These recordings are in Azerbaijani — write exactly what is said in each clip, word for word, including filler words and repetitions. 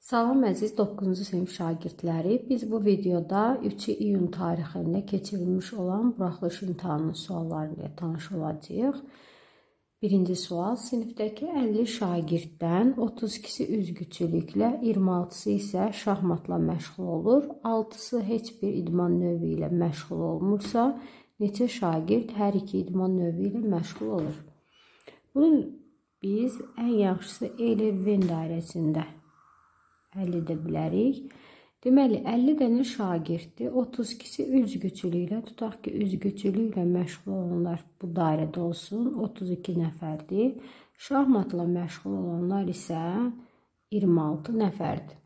Salam əziz doqquzuncu sinif şagirdləri. Biz bu videoda üç iyun tarixində keçirilmiş olan buraxılış imtahanının sualları ilə tanış olacağıq. Birinci sual: sinifdəki əlli şagirddən otuz ikisi üzgüçülüklə, iyirmi altısı isə şahmatla məşğul olur. altısı heç bir idman növü ilə məşğul olmursa, neçə şagird hər iki idman növü ilə məşğul olur? Bunu biz ən yaxşısı Euler-Venn dairəsində həll edə bilərik. Deməli, əlli dənə şagirddir, otuz ikisi üzgüçülüklə, tutaq ki, üzgüçülüklə məşğul olanlar bu dairədə olsun, otuz iki nəfərdir. Şahmatla məşğul olanlar isə iyirmi altı nəfərdir.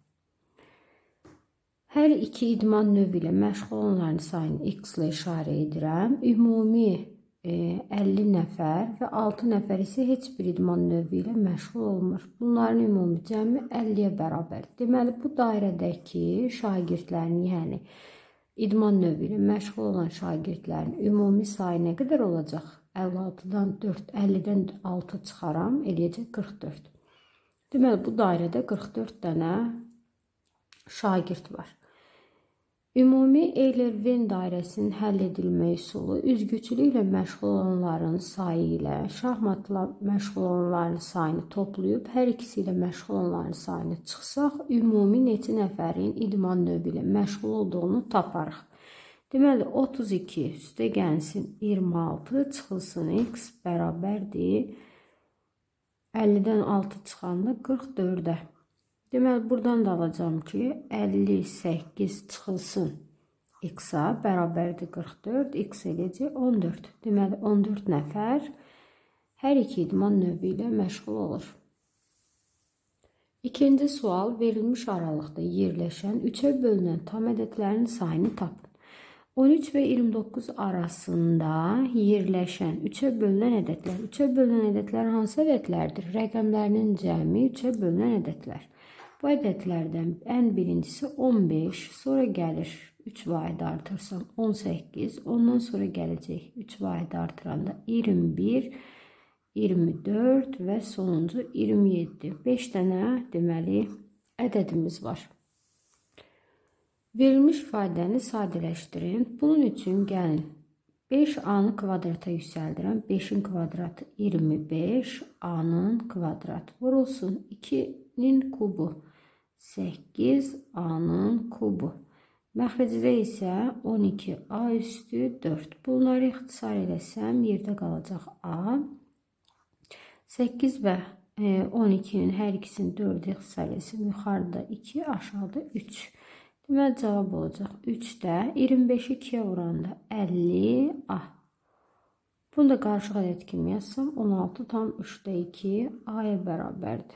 Hər iki idman növü ilə məşğul olanların sayını x ilə işarə edirəm. Ümumi əlli nəfər və altı nəfər isə heç bir idman növü ilə məşğul olmur. Bunların ümumi cəmi əlliyə bərabər. Deməli, bu dairədəki şagirdlərin, yəni idman növü ilə məşğul olan şagirdlərin ümumi sayı nə qədər olacaq? əlli altıdan dörd, əllidən altı çıxaram, eləyəcək qırx dörd. Deməli, bu dairədə qırx dörd dənə şagird var. Ümumi Euler-Venn dairəsinin həll edilmə üsulu üzgüçülüklə məşğul olanların sayı ilə şahmatla məşğul olanların sayını toplayıb hər ikisi ilə məşğul olanların sayını çıxsaq, ümumi neçə nəfərin idman növü ilə məşğul olduğunu taparıq. Deməli, otuz iki üstə gəlsin iyirmi altı çıxılsın x bərabərdir əllidən altı çıxanda qırx dördə. Deməli, buradan da alacağım ki, əlli səkkiz çıxılsın x-a bərabərdir qırx dörd, x eləyəcək on dörd. Deməli, on dörd nəfər hər iki idman növü ilə məşğul olur. İkinci sual: verilmiş aralıqda yerləşən üçə bölünən tam ədədlərin sayını tapın. on üç və iyirmi doqquz arasında yerləşən üçə bölünən ədədlər. üçə bölünən ədədlər hansı ədədlərdir? Rəqəmlərinin cəmi üçə bölünən ədədlər. Bu ədədlərdən ən birincisi on beş, sonra gəlir üç vahid artırsam on səkkiz, ondan sonra gələcək üç vahid artıranda iyirmi bir, iyirmi dörd və sonuncu iyirmi yeddi. beş dənə deməli ədədimiz var. Verilmiş ifadəni sadələşdirin. Bunun üçün gəlin beş a-nı kvadrata yüksəldirəm. beşin kvadratı iyirmi beş, a-nın kvadratı vurulsun ikinin kubu. səkkiz a-nın kubu. Məxrəcdə isə on iki a üstü dörd. Bunları ixtisar eləsəm, yerdə qalacaq a. səkkiz və on ikinin hər ikisini dördə ixtisar eləsəm, yuxarıda iki, aşağıda üç. Deməli, cavab olacaq üçdə. iyirmi beşi ikiyə vuranda əlli a. Bunu da qarışıq ədəd kimi yazsam, on altı tam üçdə iki a-ya bərabərdir.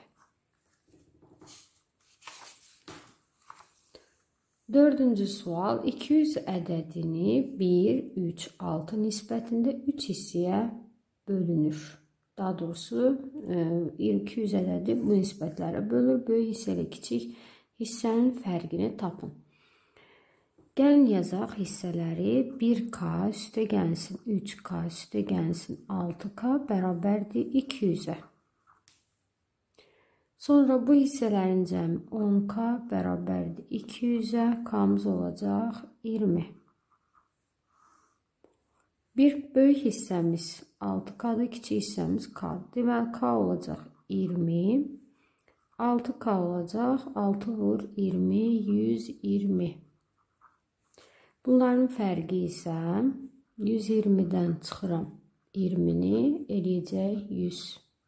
Dördüncü sual: iki yüz ədədini bir, üç, altı nisbətində üç hissəyə bölünür. Daha doğrusu iki yüz ədədi bu nisbətlərə bölünür. Böyük hissə ilə kiçik hissənin fərqini tapın. Gəlin yazaq hissələri. bir k üstə gəlsin üç k üstə gəlsin altı k bərabərdir iki yüzə. Sonra bu hissələrin cəmi on k bərabərdir iki yüzə, k-mız olacaq iyirmi. Bir böyük hissəmiz altı k-dır, kiçik hissəmiz k. Deməli, k olacaq iyirmi, altı k olacaq, altı vur iyirmi, yüz iyirmi. Bunların fərqi isə yüz iyirmidən çıxıram iyirmini, eləyəcək yüz.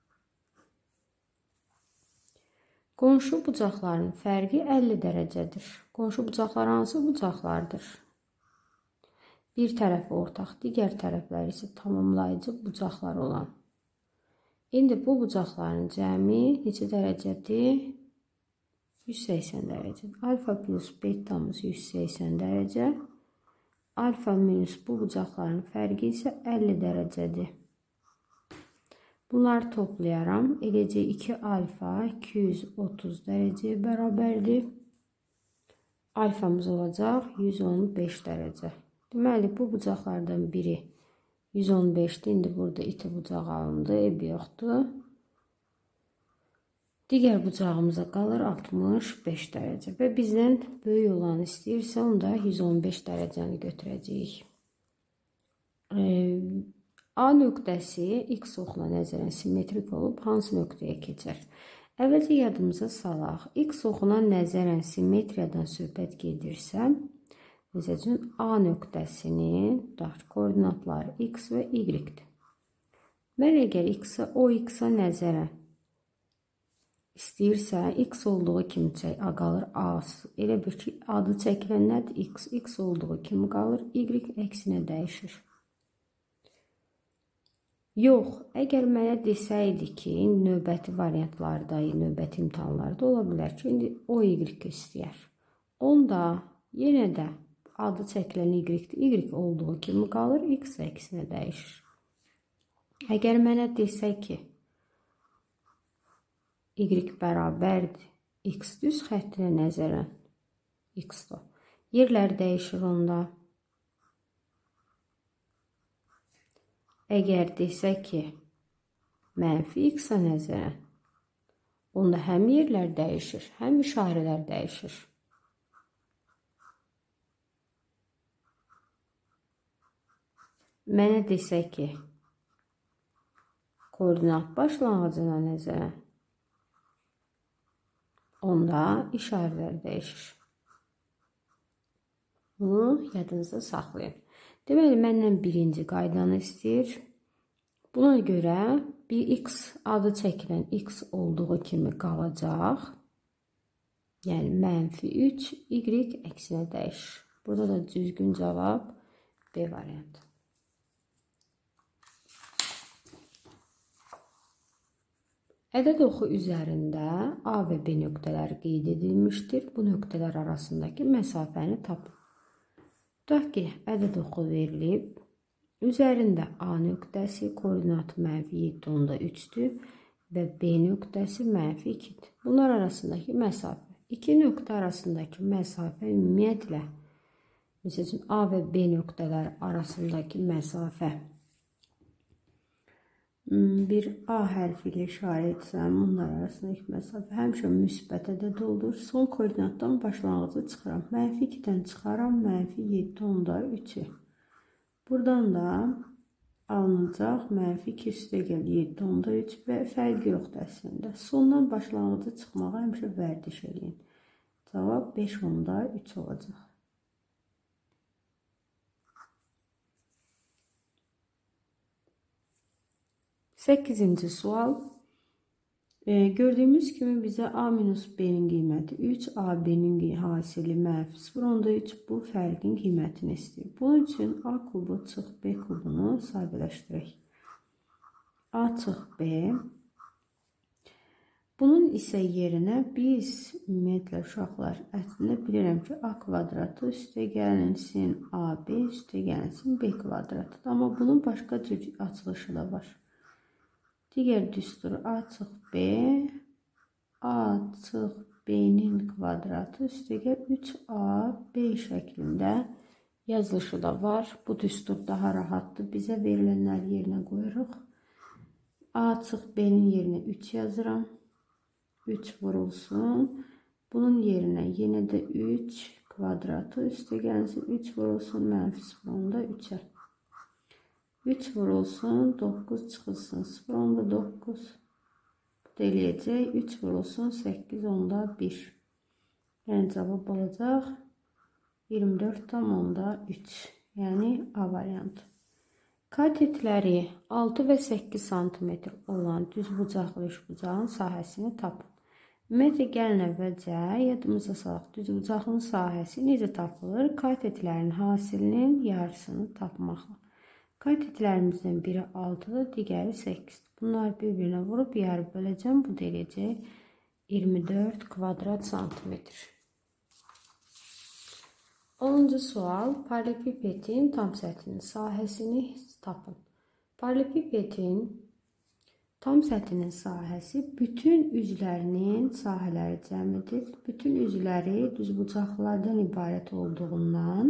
Qonşu bucaqların fərqi əlli dərəcədir. Qonşu bucaqlar hansı bucaqlardır? Bir tərəfi ortaq, digər tərəflər isə tamamlayıcı bucaqlar olan. İndi bu bucaqların cəmi neçə dərəcədir? yüz səksən dərəcə. Alfa plus betamız yüz səksən dərəcə. Alfa minus bu bucaqların fərqi isə əlli dərəcədir. Bunları toplayaram. Eləcək iki alfa iki yüz otuz dərəcəyə bərabərdir. Alfamız olacaq yüz on beş dərəcə. Deməli, bu bucaqlardan biri yüz on beşdir. İndi burada iti bucaq alındı, ev yoxdur. Digər bucağımıza qalır altmış beş dərəcə və bizdən böyük olanı istəyirsə, onda yüz on beş dərəcəni götürəcəyik. A nöqtəsi x oxuna nəzərən simmetrik olub hansı nöqtəyə keçər? Əvvəlcə yadımıza salaq. X oxuna nəzərən simmetriyadan söhbət gedirsə, məsəl üçün A nöqtəsinin koordinatları x və y-dir. Mən əgər x-a, o x-a nəzərən istəyirsə, x olduğu kimi çək, a qalır a. Elə bir ki, adı çəkilən nədir? X, x olduğu kimi qalır, y əksinə dəyişir. Yox, əgər mənə desəydi ki, növbəti variantlarda, növbəti imtahanlarda ola bilər ki, indi o y istəyər. Onda yenə də adı çəkilən y-dir, y olduğu kimi qalır, x əksinə dəyişir. Əgər mənə desə ki, y bərabərdir x düz xəttinə nəzərən x-dir. Yerlər dəyişir onda. Əgər desə ki, mənfi x-a nəzərən, onda həm yerlər dəyişir, həm işarələr dəyişir. Mənə desə ki, koordinat başlanğıcına nəzərən, onda işarələr dəyişir. Bunu yadınızda saxlayın. Deməli, məndən birinci qaydanı istəyir. Buna görə bir x adı çəkilən x olduğu kimi qalacaq. Yəni, mənfi üç, y əksinə dəyişir. Burada da düzgün cavab B variantı. Ədəd oxu üzərində A və B nöqtələri qeyd edilmişdir. Bu nöqtələr arasındakı məsafəni tapın. Tutaq ki, ədəd oxu verilib. Üzərində A nöqtəsi koordinatı mənfi yeddi onda üçdür və B nöqtəsi mənfi ikidir. Bunlar arasındakı məsafə. İki nöqtə arasındakı məsafə ümumiyyətlə, məsəl üçün A və B nöqtələr arasındakı məsafə bir A hərfi ilə işarə etsəm, bunlar arasındakı məsafə həmişə müsbət ədəd olur. Son koordinatdan başlanğıcı çıxıram. Mənfi ikidən çıxaram, mənfi yeddi onda üçü. Buradan da alınacaq mənfi iki üstəgəl yeddi onda üç və fərqi yoxdur əslində. Sondan başlanğıcı çıxmağa həmişə vərdiş eləyin. Cavab beş onda üç olacaq. səkkizinci sual. E, gördüyümüz kimi bizə A minus B-nin qiyməti üç, A B-nin hasili mənfi sıfır onda üç bu fərqin qiymətini istəyir. Bunun üçün A kubu çıx B kubunu sadələşdirək. A çıx B. Bunun isə yerinə biz ümumiyyətlə uşaqlar əslində bilirəm ki, A kvadratı üstə gəlinsin A B üstə gəlinsin B kvadratıdır. Amma bunun başqa cür açılışı da var. Digər düstur A çıx B, A çıx B-nin kvadratı üstəgəl üç A B şəklində yazılışı da var. Bu düstur daha rahatdır. Bizə verilənləri yerinə qoyuruq. A çıx B-nin yerinə üç yazıram. üç vurulsun. Bunun yerinə yenə də üç kvadratı üstəgəlsin. üç vurulsun mənfi sıfır onda üçə. üç vurulsun, doqquz çıxılsın, sıfır onda doqquz. Bu da eləyəcək, üç vurulsun, səkkiz onda bir. Yəni cavab olacaq iyirmi dörd tam onda üç. Yəni A variantı. Katetləri altı və səkkiz santimetr olan düzbucaqlı üçbucağın sahəsini tapın. Ümumiyyətlə, gəlin əvvəlcə yadımıza salaq. Düzbucaqlının sahəsi necə tapılır? Katetlərin hasilinin yarısını tapmaqla. Katetlərimizdən biri altıdır, digəri səkkizdir. Bunlar bir-birinə vurub yarı böləcəm. Bu da eləyəcək iyirmi dörd kvadrat santimetr. onuncu sual. Paralelepipedin tam səthinin sahəsini tapın. Paralelepipedin tam səthinin sahəsi bütün üzlərinin sahələri cəmidir. Bütün üzləri düzbucaqlardan ibarət olduğundan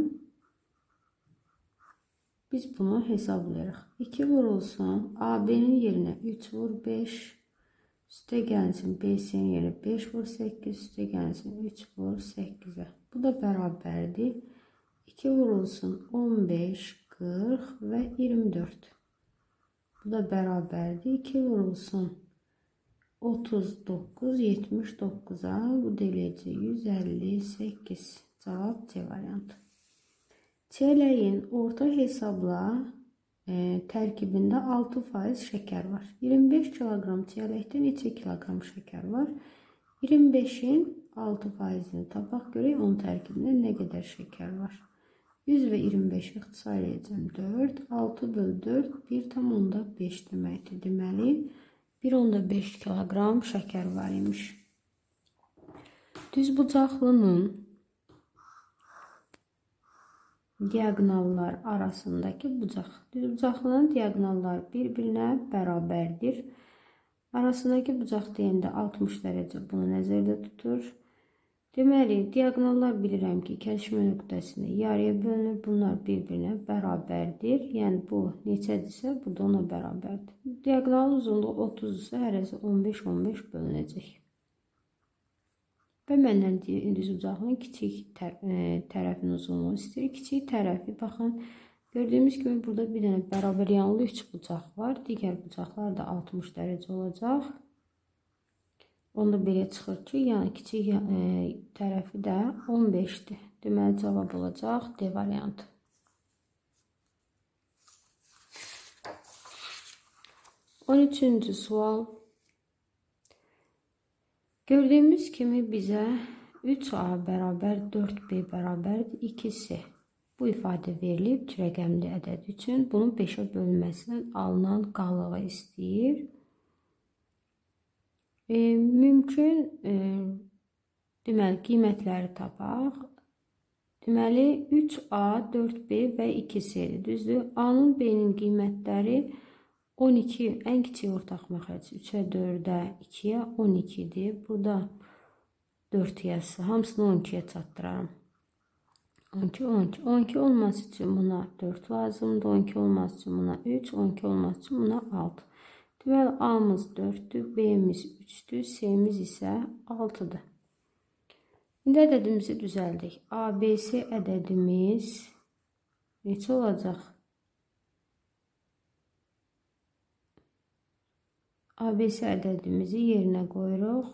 biz bunu hesablayırıq. iki vurulsun. A B'nin yerinə üç vur, beş. Üste gelsin B C'nin yerine beş vur sekiz. Üste gelsin üç vur sekize. Bu da beraberdir. iki vurulsun on beş, kırk ve yirmi dört. Bu da beraberdir. iki vurulsun otuz dokuz, yetmiş dokuza. Bu derece yüz elli sekiz. Cevap C variantı. Çeleğin orta hesabla e, tərkibində altı faiz şeker var. yirmi beş kilogram çeləkdə neçə kilogram şeker var? iyirmi beşin altı faizini tapaq görək onun tərkibində nə qədər şeker var? yüz və iyirmi beşi ixtisar edəcəm. dörd, altı bölü dörd, bir tam onda beş deməkdir. Deməli, bir onda beş kilogram şeker var imiş. Düzbucaqlının diagonallar arasındaki bucaq. Düzbucaqlının diagonalları bir-birinə bərabərdir. Arasındakı bucaq deyəndə altmış dərəcə bunu nəzərdə tutur. Deməli, diagonallar bilirəm ki, kəsişmə nöqtəsində yarıya bölünür. Bunlar bir-birinə bərabərdir. Yəni bu neçədirsə, bu da ona bərabərdir. Diagonalın uzunluğu otuz isə hərəsi on beş on beş bölünəcək. Və məndən düzbucaqlının kiçik tər tərəfin uzunluğu istəyir. Kiçik tərəfi, baxın, gördüyümüz kimi burada bir dənə bərabər yanlı üç bucaq var. Digər bucaqlar da altmış dərəcə olacaq. Onda belə çıxır ki, yəni kiçik e, tərəfi də on beşdir. Deməli, cavab olacaq D variantı. on üçüncü sual. Gördüğümüz kimi bizə üç A bərabər dörd B bərabər iki C. Bu ifadə verilib üç rəqəmli ədəd üçün bunun beşə bölünməsindən alınan qalığı istəyir. E, mümkün e, deməli qiymətləri tapaq. Deməli üç A, dörd B və iki C'dir. Düzdür? A'nın B'nin qiymətləri on iki, ən kiçik ortaq məxrəc üçə, dördə, ikiyə on ikidir. Burada dörd yazısı. Hamısını on ikiyə çatdıraram. on iki, on iki. on iki olması üçün buna dörd lazımdır. on iki olması üçün buna üç, on iki olması üçün buna altı. Deməli, A'mız dörddür, B'miz üçdür, C'miz isə altıdır. İndi ədədimizi düzəldik. A B C ədədimiz neçə olacaq? A B C ədədimizi yerinə qoyuruq.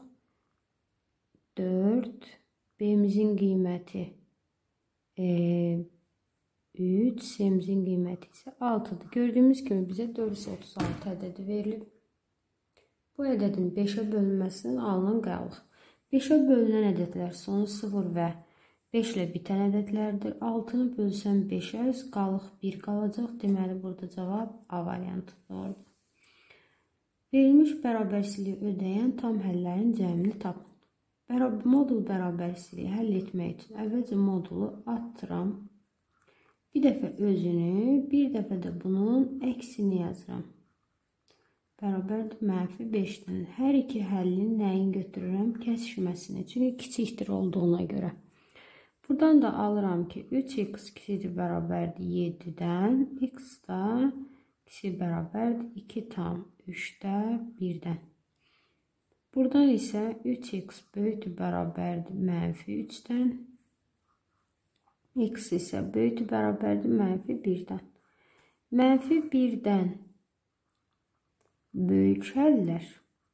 dörd, B'mizin qiyməti e, üç, C'mizin qiyməti isə altıdır. Gördüyümüz kimi bizə dörd yüz otuz altı ədədi verilib. Bu ədədin beşə bölünməsindən alınan qalıq. beşə bölünən ədədlər sonu sıfır və beş ilə bitən ədədlərdir. altını bölsən beşə qalıq bir qalacaq. Deməli, burada cavab A variantı doğrudur. Verilmiş bərabərsizliyi ödəyən tam həllərin cəmini tapın. Modul bərabərsizliyi həll etmək üçün əvvəlcə modulu attıram. Bir dəfə özünü, bir dəfə də bunun əksini yazıram. Bərabərdir mənfi beşdən. Hər iki həllin nəyin götürürəm? Kəsişməsini. Çünki kiçikdir olduğuna görə. Buradan da alıram ki, üç x kiçikdir bərabərdir yeddidən. X da kiçik bərabərdir iki tam üçdə birdən. Buradan isə üç x böyükdür bərabərdir mənfi üçdən. X isə böyükdür bərabərdir mənfi birdən. Mənfi birdən böyük həllər.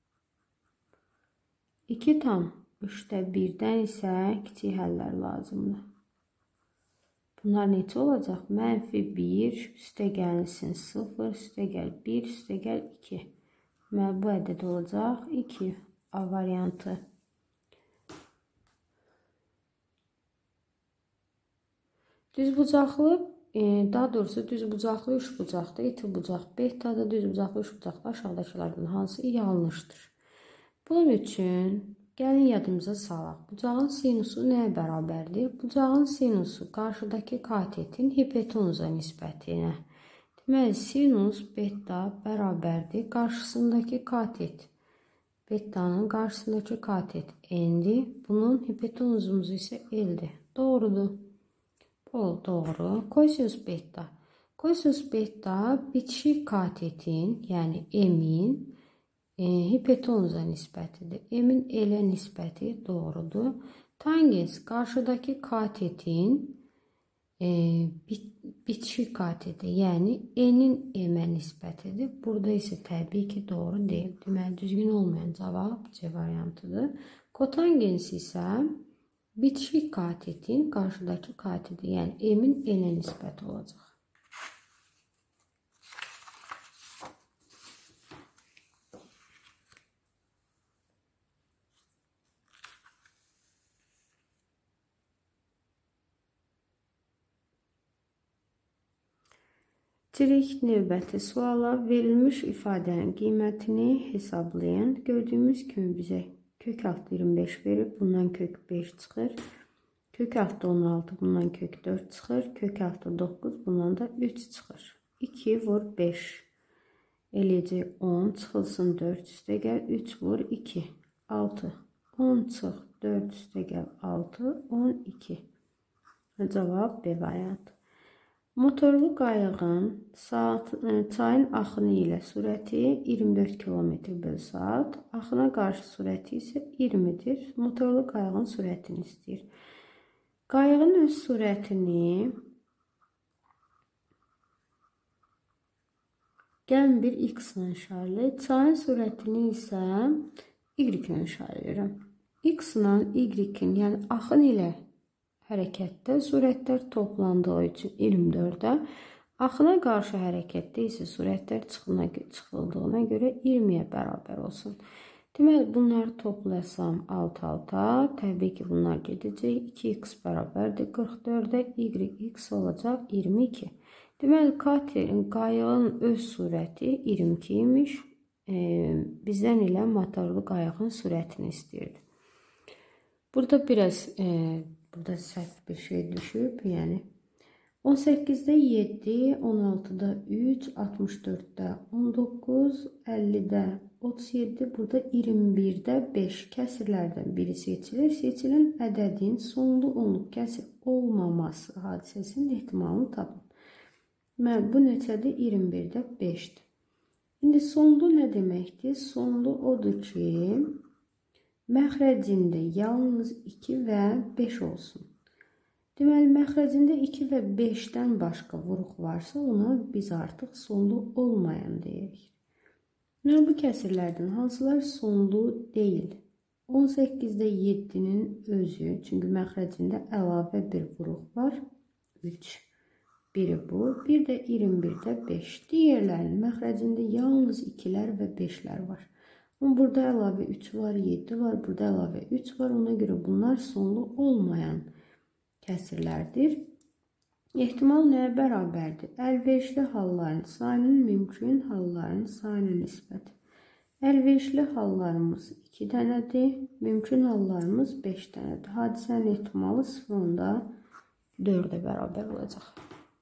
iki tam üçdə birdən isə kiçik həllər lazımdır. Bunlar neçə olacaq? Mənfi bir, üstə gəlsin sıfır, üstə gəl bir, üstə gəl iki. Deməli, bu ədəd olacaq iki. A variantı. Düzbucaqlı, daha doğrusu düzbucaqlı üç bucaqda, iti bucaq betadır. Düzbucaqlı üç bucaqda aşağıdakılardan hansı yanlışdır? Bunun üçün gəlin yadımıza salaq. Bucağın sinusu nəyə bərabərdir? Bucağın sinusu qarşıdakı katetin hipotenuza nisbətinə. Deməli, sinus beta bərabərdir qarşısındakı katet. Beta'nın qarşısındakı katet n'dir. Bunun hipotenuzumuzu isə l'dir. Doğrudur. Bu doğru. Kosinus beta. Kosinus beta bitişik katetin, yəni m'in e, hipotenuza nisbətidir. M-in L-ə nisbəti doğrudur. Tangens qarşıdakı katetin e, bit, bitişik kateti, yəni N-in M-ə nisbətidir. Burada isə təbii ki doğru deyil. Deməli, düzgün olmayan cavab C variantıdır. Kotangens isə bitişik katetin qarşıdakı kateti, yəni M-in N-ə nisbəti olacaq. Direkt növbəti suala verilmiş ifadənin qiymətini hesablayın. Gördüyümüz kimi bizə kök altı iyirmi beş verir. Bundan kök beş çıxır. Kök altı on altı, bundan kök dörd çıxır. Kök altı doqquz, bundan da üç çıxır. iki vur beş. Eləcək on, çıxılsın dörd üstə gəl. üç vur iki. altı. on çıx, dörd üstə gəl. altı, on iki. Cavab B variantı. Motorlu qayığın saat, çayın axını ilə sürəti iyirmi dörd kilometr bölü saat, axına qarşı sürəti isə iyirmidir. Motorlu qayığın sürətini istəyir. Qayığın öz sürətini gəlin bir x ilə işarələ, çayın sürətini isə y ilə işarələyirəm. X ilə y-in, yəni axın ilə hərəkətdə sürətlər toplandığı üçün iyirmi dördə, axına qarşı hərəkətdə isə sürətlər çıxıldığına görə iyirmiyə bərabər olsun. Deməli, bunları toplasam altı alta, təbii ki bunlar gedəcək. iki x bərabərdir qırx dördə, yx olacaq iyirmi iki. Deməli, katerin, qayığın öz sürəti iyirmi iki imiş. E, bizdən ilə motorlu qayığın sürətini istəyirdi. Burada biraz e, burada səhv bir şey düşüb, yəni on səkkizdə yeddi, on altıda üç, altmış dörddə on doqquz, əllidə otuz yeddi, burada iyirmi birdə beş kəsirlərdən biri seçilir. Seçilən ədədin sonlu onluq kəsir olmaması hadisəsinin ehtimalını tapın. Mən bu neçədir? iyirmi birdə beşdir. İndi sonlu nə deməkdir? Sonlu odur ki, məxrəcində yalnız iki və beş olsun. Deməli, məxrəcində iki və beşdən başqa vuruq varsa, ona biz artıq sonlu olmayan deyirik. Yəni, bu kəsirlərdən hansılar sonlu deyil? on səkkizdə yeddinin özü, çünki məxrəcində əlavə bir vuruq var. üç. Biri bu. Bir də iyirmi birdə beş. Digərlərinin məxrəcində yalnız ikilər və beşlər var. Ama burada əlavə üç var, yeddi var, burada əlavə üç var. Ona görə bunlar sonlu olmayan kəsirlərdir. Ehtimal nəyə bərabərdir? Əlverişli halların sayının mümkün halların sayına nisbəti. Əlverişli hallarımız iki dənədir, mümkün hallarımız beş dənədir. Hadisənin ehtimalı sıfırında dördə bərabər olacaq.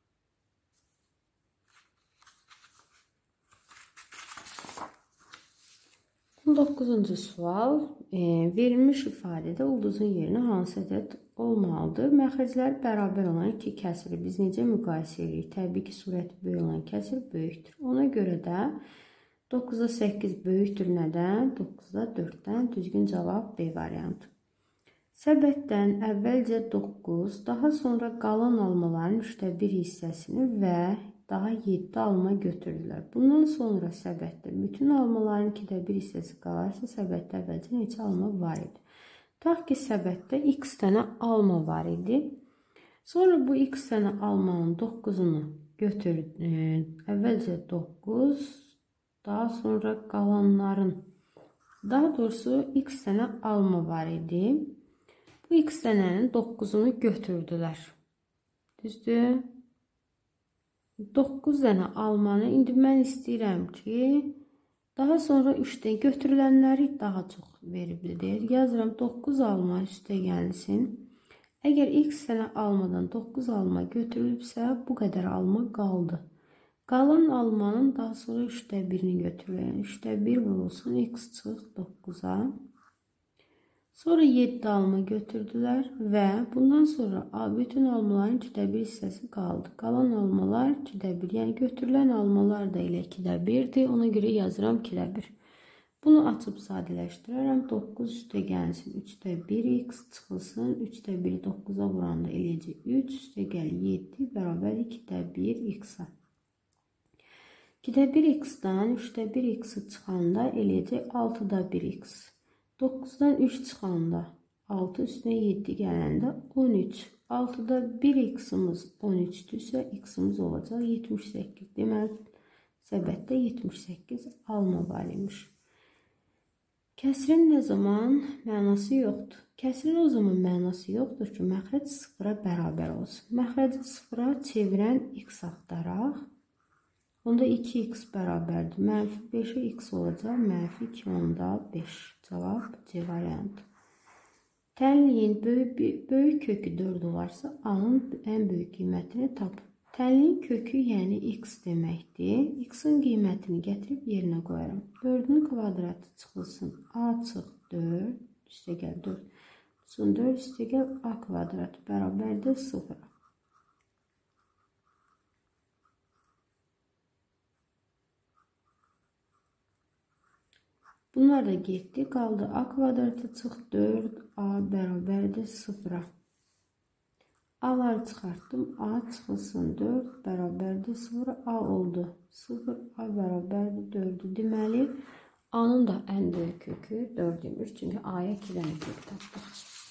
on doqquzuncu sual. E, verilmiş ifadədə ulduzun yerinə hansı ədəd olmalıdır? Məxrəclər bərabər olan iki kəsiri biz necə müqayisə edirik? Təbii ki, surəti böyük olan kəsir böyükdür. Ona görə də doqquzda səkkiz böyükdür nədən? doqquzda dörddən. Düzgün cavab B variantı. Səbətdən əvvəlcə doqquz, daha sonra qalan almaların üçdə bir hissəsini və daha yeddi alma götürdülər. Bundan sonra səbətdə bütün almaların ikidə bir hissəsi qalarsa, səbətdə əvvəlcə neçə alma var idi? Taq ki, səbətdə x dənə alma var idi. Sonra bu x dənə almanın doqquzunu götürdü. E, əvvəlcə doqquz, daha sonra qalanların, daha doğrusu x dənə alma var idi. Bu x dənənin doqquzunu götürdülər. Düzdür? doqquz dənə almanı indi mən istəyirəm ki, daha sonra üçdən götürülənləri daha çox veribdir. Yazıram doqquz alma üstə gəlsin. Əgər x dənə almadan doqquz alma götürülübsə, bu qədər alma qaldı. Qalan almanın daha sonra üçdə birini götürülür. üçdə bir vurulsun, x çıx doqquza. Sonra yeddi alma götürdülər və bundan sonra bütün almaların ikidə bir hissəsi qaldı. Qalan almalar ikidə bir, yəni götürülən almalar da elə ikidə birdir. Ona görə yazıram ikidə bir. Bunu açıb sadələşdirərəm. doqquz üstə gəlsin üçdə bir x çıxılsın. üçdə biri doqquza vuranda eləyəcək üç üstə gəl yeddi bərabər ikidə bir x-a. ikidə bir x-dan üçdə bir x-i çıxanda eləyəcək altıda bir x. doqquzdan üç çıxanda altı üstünə yeddi gələndə on üç. altıda bir x-imiz on üçdürsə x-imiz olacaq yetmiş səkkiz. Deməli, səbətdə yetmiş səkkiz alma var imiş. Kəsrin nə zaman mənası yoxdur? Kəsrin o zaman mənası yoxdur ki, məxrəc sıfıra bərabər olsun. Məxrəci sıfıra çevirən x axtaraq. Onda iki x bərabərdir. Mənfi beşə x olacaq. Mənfi iki onda beş. Cavab C variantı. Tənliyin böyük, böyük kökü dörd olarsa, A-nın ən böyük qiymətini tapın. Tənliyin kökü yəni x deməkdir. X-in qiymətini gətirib yerinə qoyarım. dördün kvadratı çıxılsın. A çıx dörd. Üstə gəl dörd. Son dörd üstə gəl A kvadratı bərabərdir sıfıra. Bunlar da getdi. Qaldı A kvadratı çıx dörd. A bərabərdir sıfıra. A'ları çıxartdım. A çıxılsın dörd bərabərdir sıfıra. A oldu. sıfır A bərabərdir dördü. Deməli, A'nın da ən böyük kökü dörd imiş. Çünki A'ya iki dənə kök tapdıq.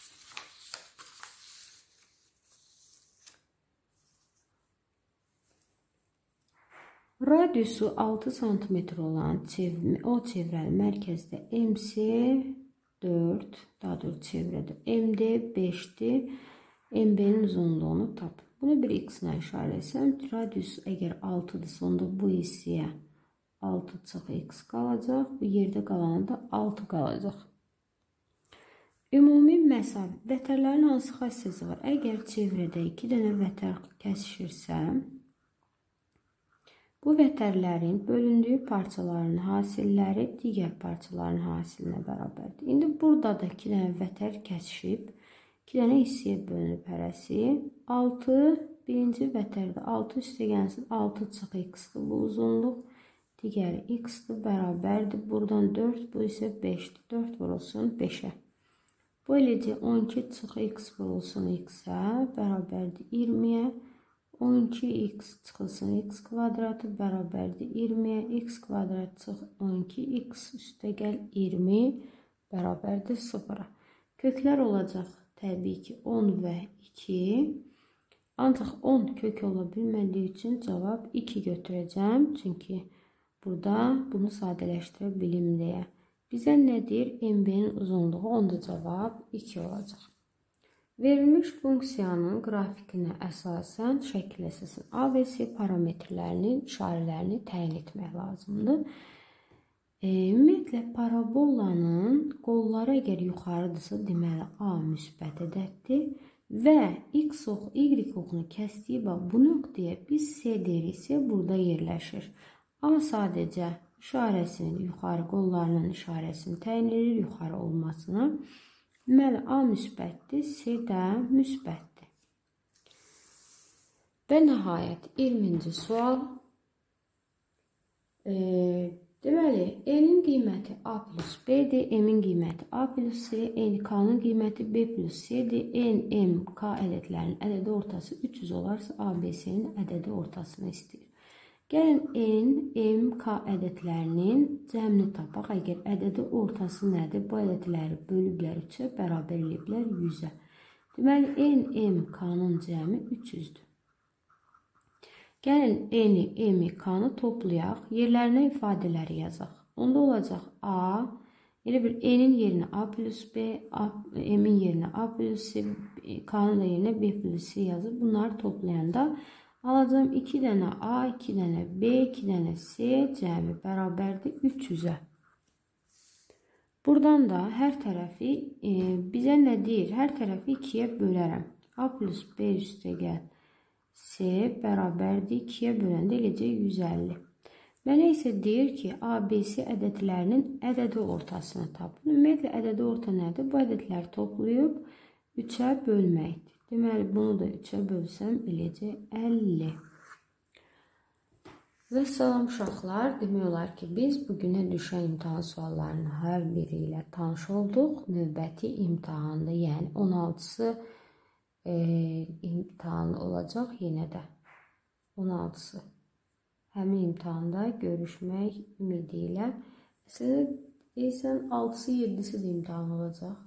Radiusu altı santimetr olan o çevrəli mərkəzdə M C dörd, daha doğrusu çevrədə M D beşdir. M B'nin uzunluğunu tap. Bunu bir x-la işarə etsəm, radius əgər altıdırsa, onda bu hissəyə altı çıx x qalacaq. Bu yerdə qalanında altı qalacaq. Ümumi məsafə. Vətərlərin hansı xassəsi var? Əgər çevrədə iki dənə vətər kəsişirsə, bu vətərlərin bölündüyü parçaların hasilləri digər parçaların hasilinə bərabərdir. İndi burada da iki dənə vətər kəsişib, iki dənə hissəyə bölünüb hərəsi. altı birinci vətərdə altı üstə gəlsin altı çıx x-dir bu uzunluq. Digəri x-dir bərabərdir. Buradan dörd, bu isə beşdir. dörd vurulsun beşə. Bu eləcək on iki çıx x vurulsun x-ə bərabərdir iyirmiyə. on iki x çıxılsın x kvadratı bərabərdir iyirmiyə. X kvadrat çıx on iki x üstə gəl iyirmi bərabərdir sıfıra. Köklər olacaq təbii ki on və iki. Ancaq on kök ola bilmədiyi üçün cavab iki götürəcəm. Çünki burada bunu sadələşdirə bilim deyə. Bizə nə deyir? M B'nin uzunluğu, onda cavab iki olacaq. Verilmiş funksiyanın qrafikinə əsasən şəkil əsasın A və C parametrlərinin işarələrini təyin etmək lazımdır. E, ümumiyyətlə, parabolanın qolları əgər yuxarıdırsa, deməli A müsbət ədəddir və x ox, y oxunu kəsdiyi bu nöqtəyə biz C deyiriksə, burada yerləşir. A sadəcə işarəsinin yuxarı, qollarının işarəsini təyin edir yuxarı olmasını. Deməli, A müsbətdir, C də müsbətdir. Və nəhayət, iyirminci sual. E, deməli, N-in qiyməti A plus B-dir, M-in qiyməti A plus C, K-nın qiyməti B plus C-dir. N, M, K ədədlərinin ədədi ortası üç yüz olarsa, A, B, C-nin ədədi ortasını istəyir. Gəlin N, M, K ədədlərinin cəmini tapaq. Əgər ədədi ortası nədir? Bu ədədləri bölüblər üçə, bərabər eləyiblər yüzə. Deməli, N, M, K-nın cəmi üç yüzdür. Gəlin N-i, M-i, K-nı toplayaq. Yerlərinə ifadələri yazaq. Onda olacaq A, elə bir N-in yerinə A plus B, M-in yerinə A plus C, K-nın da yerinə B plus C yazıb. Bunları toplayanda alacağım iki dənə A, iki dənə B, iki dənə C cəmi bərabərdir üç yüzə. Buradan da hər tərəfi e, bizə nə deyir? Hər tərəfi ikiyə bölərəm. A plus B üstə gəl C bərabərdir ikiyə böləndə eləcək yüz əlli. Mənə isə deyir ki, A, B, C ədədlərinin ədədi ortasını tapın. Ümumiyyətlə, ədədi orta nədir? Bu ədədləri toplayıb üçə bölməkdir. Deməli, bunu da üçə bölsəm eləcək əlli. Və salam uşaqlar, demək olar ki, biz bugünə düşən imtahan suallarının hər biri ilə tanış olduq. Növbəti imtahanda, yəni on altısı e, imtahanı olacaq yenə də. on altısı. Həmin imtahanda görüşmək ümidi ilə. Məsələn, deyirsən, altısı, yedisi də imtahan olacaq.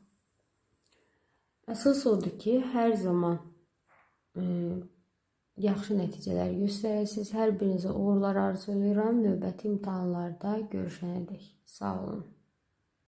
Əsas odur ki, hər zaman e, yaxşı nəticələr göstərəsiniz. Hər birinizə uğurlar arzulayıram. Növbəti imtahanlarda görüşənədək. Sağ olun.